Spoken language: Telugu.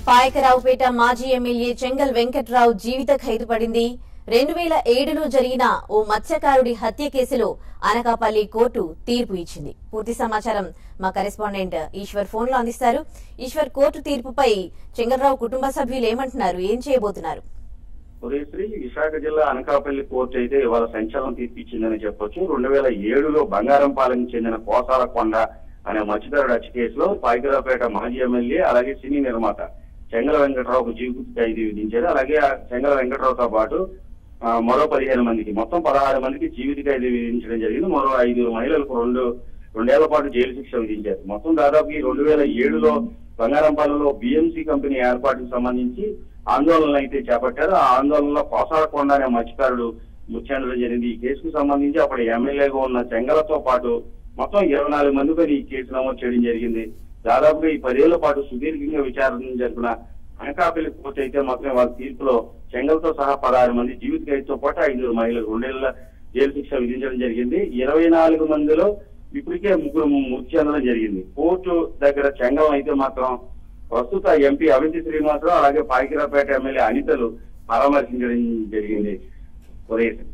పాయకరావుపేట మాజీ ఎమ్మెల్యే చెంగల్ వెంకట్రావు జీవిత ఖైదు పడింది. 2007లో జరిగిన ఓ మత్స్యకారుడి హత్య కేసులో అనకాపల్లి కోర్టు తీర్పు ఇచ్చింది. పూర్తి సమాచారం మా కరెస్పాండెంట్ ఈశ్వర్ ఫోన్ లో అందిస్తారు. ఈశ్వర్, కోర్టు తీర్పుపై చెంగల్రావు కుటుంబ సభ్యులు ఏమంటున్నారు, ఏం చేయబోతున్నారు? విశాఖ జిల్లా అనకాపల్లి కోర్టు అయితే ఇవాళ సంచలనం తీర్పు ఇచ్చిందని చెప్పొచ్చు. 2007లో బంగారంపాలెం చెందిన కోసాలకొండ అనే మత్స్యకారుడు హత్య కేసులో పాయకరావుపేట మాజీ ఎమ్మెల్యే అలాగే సినీ నిర్మాత చెంగల వెంకట్రావుకు జీవిత ఖైదు విధించారు. అలాగే చెంగల వెంకట్రావుతో పాటు మరో 15 మందికి, మొత్తం 16 మందికి జీవిత ఖైదు విధించడం జరిగింది. మరో 5 మహిళలకు రెండేళ్ల పాటు జైలు శిక్ష విధించారు. మొత్తం దాదాపు 2007లో బంగారంపాలెంలో బిఎంసి కంపెనీ ఏర్పాటుకు సంబంధించి ఆందోళనలు అయితే చేపట్టారు. ఆ ఆందోళనలో కోసాలకొండ అనే మత్స్యకారుడు మృతి చెందడం జరిగింది. ఈ కేసుకు సంబంధించి అప్పుడు ఎమ్మెల్యేగా ఉన్న చెంగలతో పాటు మొత్తం 24 మందిపై ఈ కేసు నమోదు చేయడం జరిగింది. దాదాపుగా ఈ 10 ఏళ్ల పాటు సుదీర్ఘంగా విచారణ జరిపిన అనకాపల్లి కోర్టు అయితే మాత్రం వాళ్ళ తీర్పులో చెంగల్తో సహా 16 మంది జీవిత ఖైదుతో పాటు 5 మహిళలు 2 ఏళ్ల జైలు శిక్ష విధించడం జరిగింది. 24 మందిలో ఇప్పటికే 3 మృతి చెందడం జరిగింది. కోర్టు దగ్గర చెంగల్ అయితే మాత్రం ప్రస్తుత ఎంపీ అవంతి శ్రీనివాసరావు అలాగే పాయకరావుపేట ఎమ్మెల్యే అనితలు పరామర్శించడం జరిగింది.